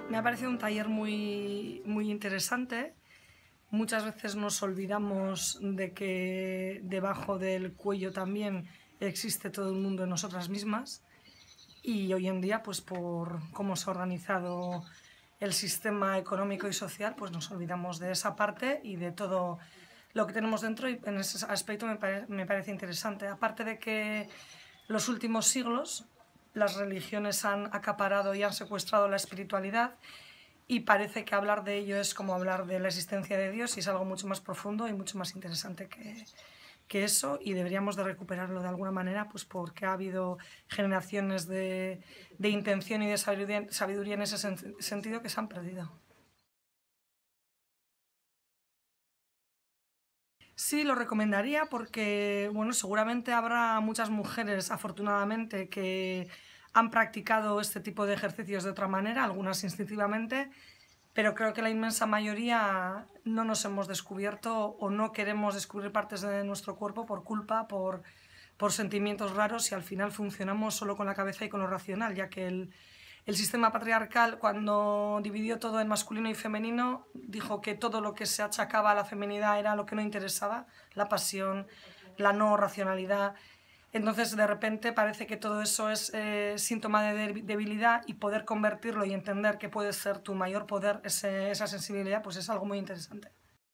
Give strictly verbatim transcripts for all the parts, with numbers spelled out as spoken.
Me ha parecido un taller muy, muy interesante. Muchas veces nos olvidamos de que debajo del cuello también existe todo el mundo en nosotras mismas, y hoy en día, pues por cómo se ha organizado el sistema económico y social, pues nos olvidamos de esa parte y de todo lo que tenemos dentro, y en ese aspecto me, pare, me parece interesante. Aparte de que los últimos siglos las religiones han acaparado y han secuestrado la espiritualidad, y parece que hablar de ello es como hablar de la existencia de Dios, y es algo mucho más profundo y mucho más interesante que, que eso, y deberíamos de recuperarlo de alguna manera, pues porque ha habido generaciones de, de intención y de sabiduría, sabiduría en ese sen sentido que se han perdido. Sí, lo recomendaría porque, bueno, seguramente habrá muchas mujeres, afortunadamente, que han practicado este tipo de ejercicios de otra manera, algunas instintivamente, pero creo que la inmensa mayoría no nos hemos descubierto o no queremos descubrir partes de nuestro cuerpo por culpa, por, por sentimientos raros, y al final funcionamos solo con la cabeza y con lo racional, ya que el, el sistema patriarcal, cuando dividió todo en masculino y femenino, dijo que todo lo que se achacaba a la feminidad era lo que no interesaba, la pasión, la no racionalidad. Entonces, de repente, parece que todo eso es eh, síntoma de debilidad, y poder convertirlo y entender que puede ser tu mayor poder, ese, esa sensibilidad, pues es algo muy interesante.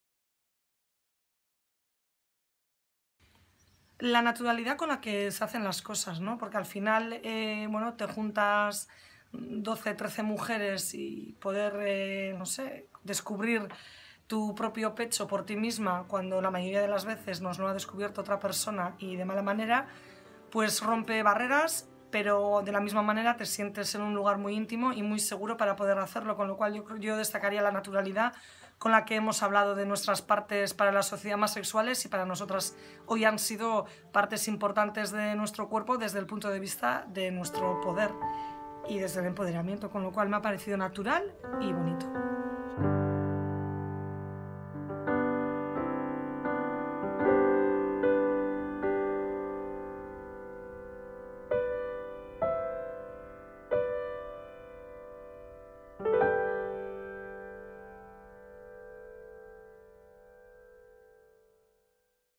La naturalidad con la que se hacen las cosas, ¿no? Porque al final, eh, bueno, te juntas doce, trece mujeres y poder, eh, no sé, descubrir tu propio pecho por ti misma, cuando la mayoría de las veces nos lo ha descubierto otra persona y de mala manera, pues rompe barreras, pero de la misma manera te sientes en un lugar muy íntimo y muy seguro para poder hacerlo, con lo cual yo, yo destacaría la naturalidad con la que hemos hablado de nuestras partes para la sociedad más sexuales, y para nosotras hoy han sido partes importantes de nuestro cuerpo desde el punto de vista de nuestro poder y desde el empoderamiento, con lo cual me ha parecido natural y bonito.